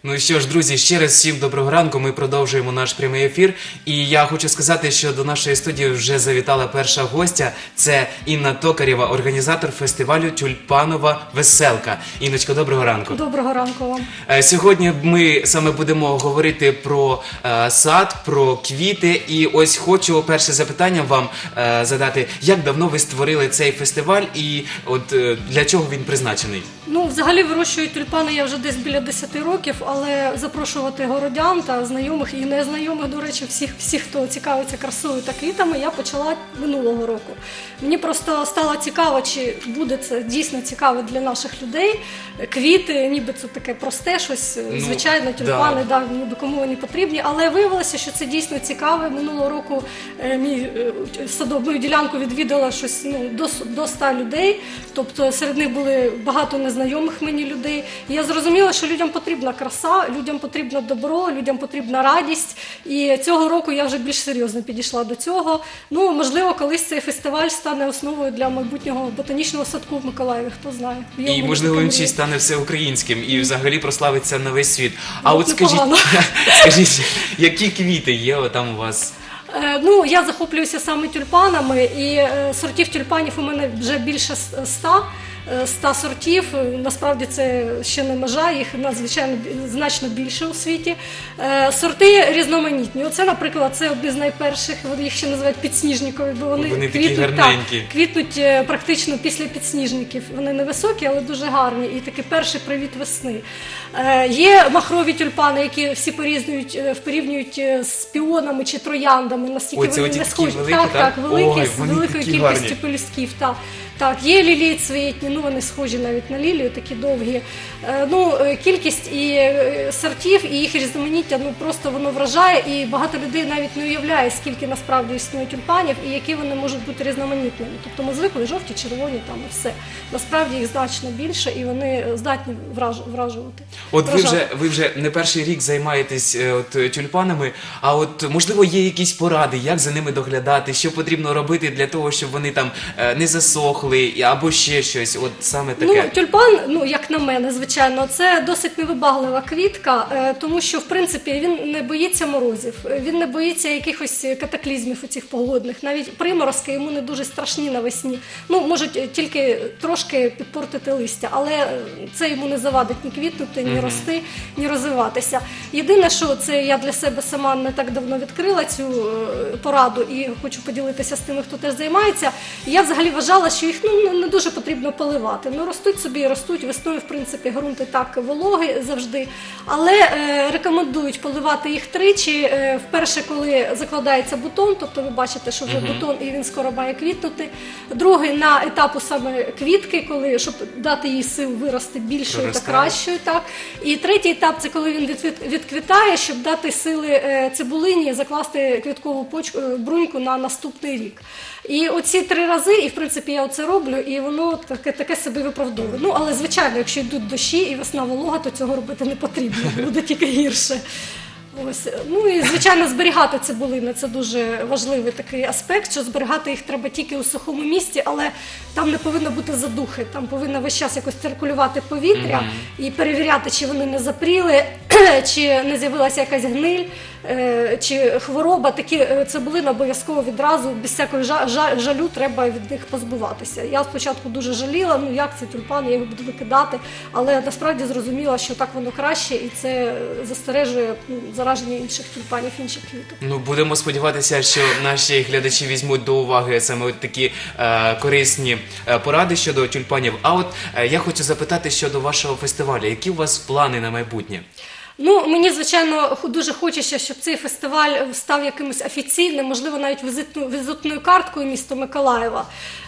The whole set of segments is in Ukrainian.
Ну що ж, друзі, ще раз всім доброго ранку. Ми продовжуємо наш прямий ефір. І я хочу сказати, що до нашої студії вже завітала перша гостя. Це Інна Токарєва, організатор фестивалю «Тюльпанова веселка». Інночко, доброго ранку. Доброго ранку вам. Сьогодні ми саме будемо говорити про сад, про квіти. І ось хочу перше запитання вам задати. Як давно ви створили цей фестиваль і от для чого він призначений? Ну, взагалі вирощую тюльпани я вже десь біля 10 років, але запрошувати городян та знайомих і незнайомих, до речі, всіх, хто цікавиться красою та квітами, я почала минулого року. Мені просто стало цікаво, чи буде це дійсно цікаво для наших людей. Квіти, ніби це таке просте щось, звичайно, тюльпани, да, ніби кому вони потрібні, але виявилося, що це дійсно цікаве. Минулого року мою ділянку відвідала щось до 100 людей, тобто серед них були багато незнайомих мені людей. І я зрозуміла, що людям потрібна краса, людям потрібно добро, людям потрібна радість. І цього року я вже більш серйозно підійшла до цього. Ну, можливо, колись цей фестиваль стане основою для майбутнього ботанічного садку в Миколаєві, хто знає. І, можливо, він ще й стане всеукраїнським і взагалі прославиться на весь світ. А от скажіть, які квіти є там у вас? Ну, я захоплююся саме тюльпанами, і сортів тюльпанів у мене вже більше 100 сортів, насправді це ще не межа, їх надзвичайно значно більше у світі. Сорти різноманітні. Оце, наприклад, це одні з найперших, їх ще називають підсніжникові, бо вони квітнуть практично після підсніжників. Вони невисокі, але дуже гарні, і такий перший привіт весни. Є махрові тюльпани, які всі порівнюють з піонами чи трояндами, настільки вони не схожі. Так, великі, з великою кількістю пелюстків. Так, є лілії цвітні, ну вони схожі навіть на лілію, такі довгі. Ну, кількість і сортів, і їх різноманіття, ну просто воно вражає, і багато людей навіть не уявляє, скільки насправді існує тюльпанів і які вони можуть бути різноманітними. Тобто ми звикли жовті, червоні, там і все. Насправді їх значно більше і вони здатні вражувати. От ви вже не перший рік займаєтесь тюльпанами, а от можливо є якісь поради, як за ними доглядати, що потрібно робити для того, щоб вони там не засохли, або ще щось, от саме таке. Ну, тюльпан, ну, як на мене, звичайно, це досить невибаглива квітка, тому що, в принципі, він не боїться морозів, він не боїться якихось катаклізмів у цих погодних. Навіть приморозки йому не дуже страшні навесні. Ну, можуть тільки трошки підпортити листя, але це йому не завадить ні квітнути, ні рости, ні розвиватися. Єдине, що це я для себе сама не так давно відкрила цю пораду і хочу поділитися з тими, хто теж займається. Я взагалі вважала, що їх не дуже потрібно поливати. Ну, ростуть собі і ростуть. Весною, в принципі, ґрунт і так вологий завжди. Але рекомендують поливати їх тричі. Вперше, коли закладається бутон, тобто ви бачите, що вже бутон і він скоро має квітнути. Другий на етапу саме квітки, щоб дати їй сил вирости більшою та кращою. Так. І третій етап – це коли він відквітає, щоб дати сили цибулині закласти квіткову бруньку на наступний рік. І оці 3 рази, і в принципі я оце роблю, і воно таке себе виправдовує. Ну, але звичайно, якщо йдуть дощі і весна волога, то цього робити не потрібно, буде тільки гірше. Ось. Ну і, звичайно, зберігати цибулини – це дуже важливий такий аспект, що зберігати їх треба тільки у сухому місці, але там не повинно бути задухи, там повинно весь час якось циркулювати повітря і перевіряти, чи вони не запріли, чи не з'явилася якась гниль, чи хвороба. Такі цибулини обов'язково відразу, без всякої жалю, треба від них позбуватися. Я спочатку дуже жаліла, ну як це тюльпан, я його буду викидати, але насправді зрозуміла, що так воно краще і це застережує зараження інших тюльпанів, інших квіток. Ну, будемо сподіватися, що наші глядачі візьмуть до уваги саме от такі корисні поради щодо тюльпанів. А от я хочу запитати щодо вашого фестивалю. Які у вас плани на майбутнє? Ну, мені, звичайно, дуже хочеться, щоб цей фестиваль став якимось офіційним, можливо, навіть візитною карткою міста Миколаєва.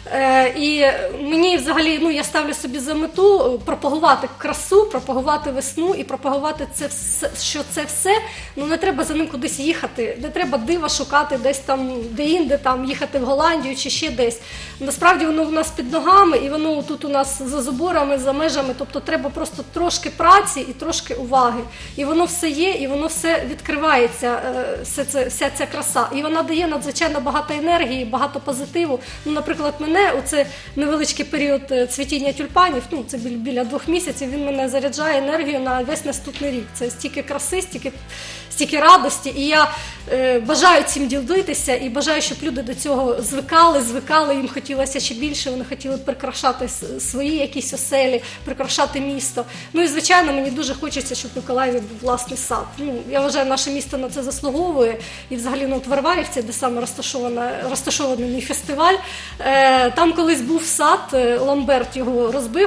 І мені взагалі, ну, я ставлю собі за мету пропагувати красу, пропагувати весну і пропагувати це все, що це все, ну, не треба за ним кудись їхати, не треба дива шукати десь там, де-інде, там, їхати в Голландію чи ще десь. Насправді воно в нас під ногами і воно тут у нас за заборами, за межами, тобто треба просто трошки праці і трошки уваги. І І воно все є, і воно все відкривається, вся ця краса. І вона дає надзвичайно багато енергії, багато позитиву. Ну, наприклад, мене оце невеличкий період цвітіння тюльпанів, ну, це біля 2 місяців, він мене заряджає енергію на весь наступний рік. Це стільки краси, стільки радості. І я бажаю цим ділитися, і бажаю, щоб люди до цього звикали, їм хотілося ще більше, вони хотіли прикрашати свої якісь оселі, прикрашати місто. Ну і, звичайно, мені дуже хочеться, щоб в Миколаєві був власний сад. Ну, я вважаю, наше місто на це заслуговує. І взагалі, ну, от Варварівці, де саме розташований мій фестиваль, там колись був сад, Ламберт його розбив,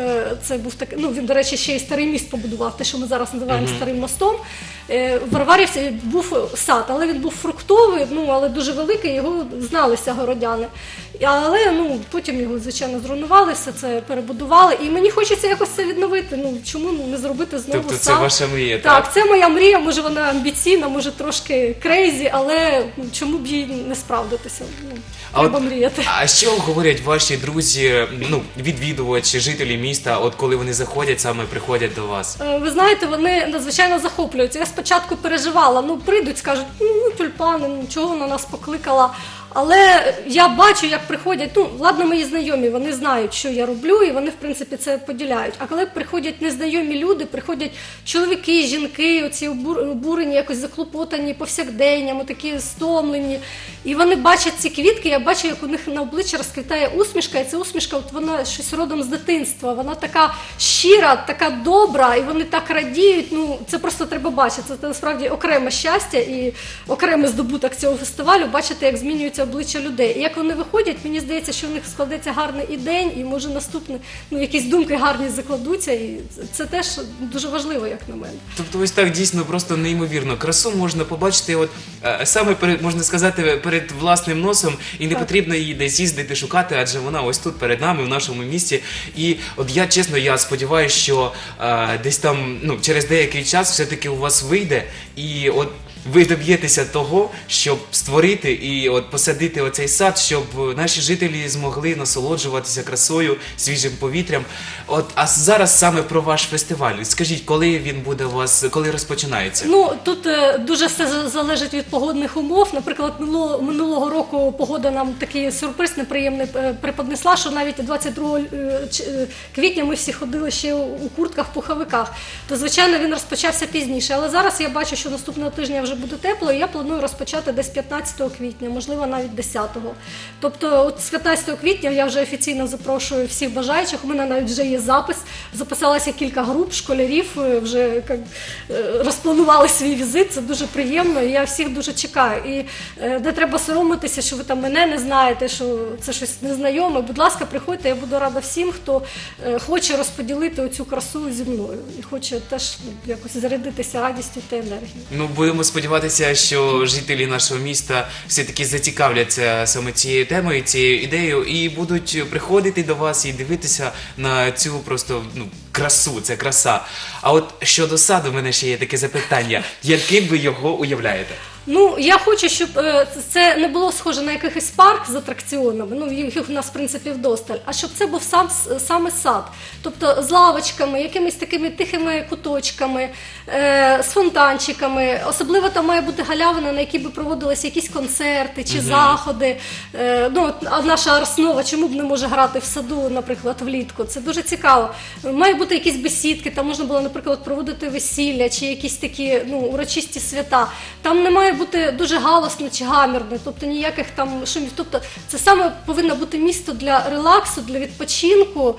це був такий, ну, він, до речі, ще й старий міст побудував, те, що ми зараз називаємо Старим мостом. В Варварівці був сад, але він був фруктовий, ну, але дуже великий, його зналися городяни. Але, ну, потім його, звичайно, зруйнували, все це перебудували, і мені хочеться якось це відновити. Ну, чому не зробити знову сад? Тобто це ваша мрія, так? Так, це моя мрія, може вона амбіційна, може трошки крейзі, але чому б їй не справдитися? Ну, треба мріяти. А що говорять ваші друзі, ну, відвідувачі, жителі міста, от коли вони заходять, саме приходять до вас? Ви знаєте, вони надзвичайно захоплюються. Я спочатку переживала, ну, прийдуть, скажуть, ну, тюльпани, ну, чого вона нас покликала. Але я бачу, як приходять, ну, ладно, мої знайомі, вони знають, що я роблю, і вони, в принципі, це поділяють. А коли приходять незнайомі люди, приходять чоловіки, жінки, оці обурені, якось заклопотані повсякденнями, такі стомлені, і вони бачать ці квітки, я бачу, як у них на обличчі розквітає усмішка, і ця усмішка, от вона щось родом з дитинства, вона така щира, така добра, і вони так радіють, ну, це просто треба бачити, це насправді окреме щастя і окремий здобуток цього фестивалю, бачити, як змінюється обличчя людей. І як вони виходять, мені здається, що в них складеться гарний і день, і може наступний, ну, якісь думки гарні закладуться, і це теж дуже важливо, як на мене. Тобто ось так дійсно просто неймовірно. Красу можна побачити от саме можна сказати, перед власним носом, і не потрібно її десь їздити, шукати, адже вона ось тут перед нами, в нашому місті. І от я, чесно, я сподіваюся, що десь там, ну, через деякий час все-таки у вас вийде, і от ви доб'єтеся того, щоб створити і от посадити оцей сад, щоб наші жителі змогли насолоджуватися красою, свіжим повітрям. От, а зараз саме про ваш фестиваль. Скажіть, коли він буде у вас, коли розпочинається? Ну, тут дуже все залежить від погодних умов. Наприклад, минулого року погода нам такий сюрприз неприємний преподнесла, що навіть 22 квітня ми всі ходили ще у куртках, пуховиках. То, звичайно, він розпочався пізніше. Але зараз я бачу, що наступного тижня вже буде тепло, і я планую розпочати десь 15 квітня, можливо, навіть 10-го. Тобто, от з 15 квітня я вже офіційно запрошую всіх бажаючих, у мене навіть вже є запис, записалося кілька груп школярів, вже розпланували свій візит, це дуже приємно, і я всіх дуже чекаю. І не треба соромитися, що ви там мене не знаєте, що це щось незнайоме. Будь ласка, приходьте, я буду рада всім, хто хоче розподілити оцю красу зі мною і хоче теж якось зарядитися радістю та енергією. Ну, будемо сподіватися, що жителі нашого міста все-таки зацікавляться саме цією темою, цією ідеєю і будуть приходити до вас і дивитися на цю просто, ну, красу, це краса. А от щодо саду, в мене ще є таке запитання. Яким ви його уявляєте? Ну, я хочу, щоб це не було схоже на якийсь парк з атракціонами, ну, їх у нас, в принципі, вдосталь, а щоб це був саме сад. Тобто з лавочками, якимись такими тихими куточками, з фонтанчиками. Особливо там має бути галявина, на якій би проводилися якісь концерти чи заходи. Ну, а наша Арснова чому б не може грати в саду, наприклад, влітку? Це дуже цікаво. Має бути якісь бесідки, там можна було, наприклад, проводити весілля чи якісь такі, ну, урочисті свята. Там немає бути дуже галосно чи гамірно, тобто ніяких там шумів. Тобто це саме повинно бути місто для релаксу, для відпочинку,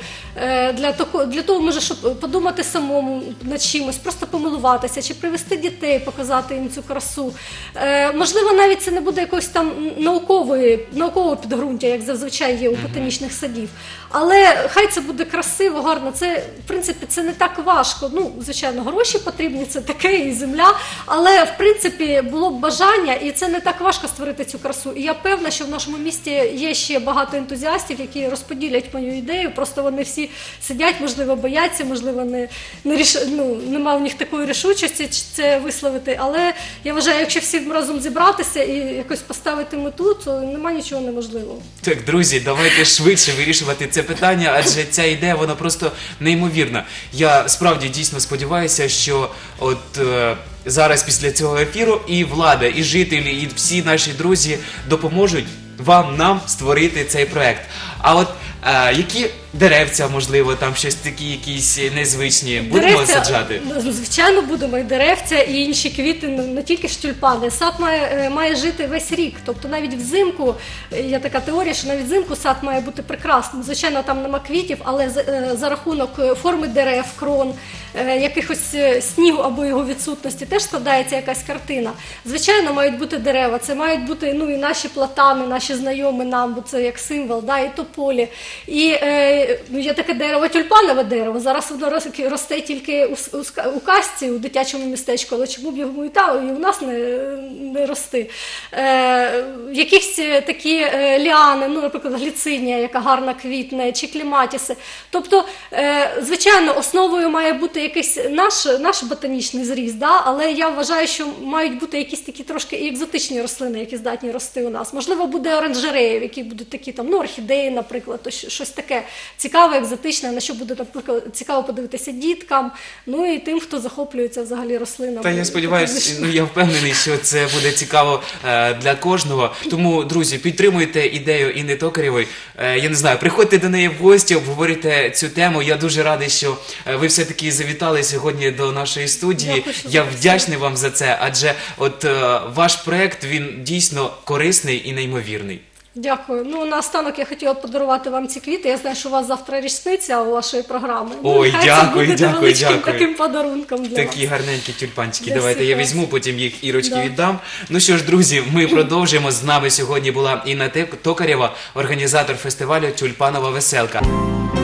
для того, може, щоб подумати самому над чимось, просто помилуватися, чи привезти дітей, показати їм цю красу. Можливо, навіть це не буде якогось там наукового підґрунтя, як зазвичай є у ботанічних садів. Але хай це буде красиво, гарно. Це, в принципі, це не так важко. Ну, звичайно, гроші потрібні, це таке і земля. Але, в принципі, було б бажання, і це не так важко створити цю красу. І я певна, що в нашому місті є ще багато ентузіастів, які розподілять мою ідею. Просто вони всі сидять, можливо, бояться, можливо, немає в них такої рішучості це висловити. Але я вважаю, якщо всі разом зібратися і якось поставити мету, то немає нічого неможливого. Так, друзі, давайте швидше вирішувати це питання, адже ця ідея, вона просто неймовірна. Я справді дійсно сподіваюся, що от зараз після цього ефіру і влада, і жителі, і всі наші друзі допоможуть нам створити цей проект. А от які деревця, можливо, там щось такі якісь незвичні, будемо саджати? Звичайно, будемо і деревця, і інші квіти, не тільки ж тюльпани. Сад має жити весь рік. Тобто навіть взимку, є така теорія, що навіть взимку сад має бути прекрасним. Звичайно, там нема квітів, але за рахунок форми дерев, крон, якихось снігу або його відсутності теж складається якась картина. Звичайно, мають бути дерева, це мають бути і наші платани, наші знайомі нам, бо це як символ, і тополі. І є таке дерево, тюльпанове дерево, зараз воно росте тільки у казці, у дитячому містечку, але чому б його і у нас не рости. Якісь такі ліани, наприклад, гліцинія, яка гарно квітне, чи кліматіси. Тобто, звичайно, основою має бути якийсь наш ботанічний зріз, але я вважаю, що мають бути якісь такі трошки і екзотичні рослини, які здатні рости у нас. Можливо, буде оранжерея, які будуть такі там, орхідеї, наприклад, то щось таке цікаве, екзотичне, на що буде, наприклад, цікаво подивитися діткам, і тим, хто захоплюється взагалі рослинами. Та я сподіваюся, я впевнений, що це буде цікаво для кожного. Тому, друзі, підтримуйте ідею Інни Токарєвої. Я не знаю, приходьте до неї в гості, обговорюйте цю тему. Я дуже радий, що ви все-таки завітали сьогодні до нашої студії. Я вдячний вам за це, адже от ваш проект, він дійсно корисний і неймовірний. Дякую. Наостанок я хотіла подарувати вам ці квіти. Я знаю, що у вас завтра річниця у вашої програми. Ой, дякую. Таким подарунком для Такі вас. гарненькі тюльпанчики. Для Давайте всіх я вас. візьму, потім їх Ірочці віддам. Ну що ж, друзі, ми продовжуємо. З нами сьогодні була Інна Токарєва, організатор фестивалю «Тюльпанова веселка».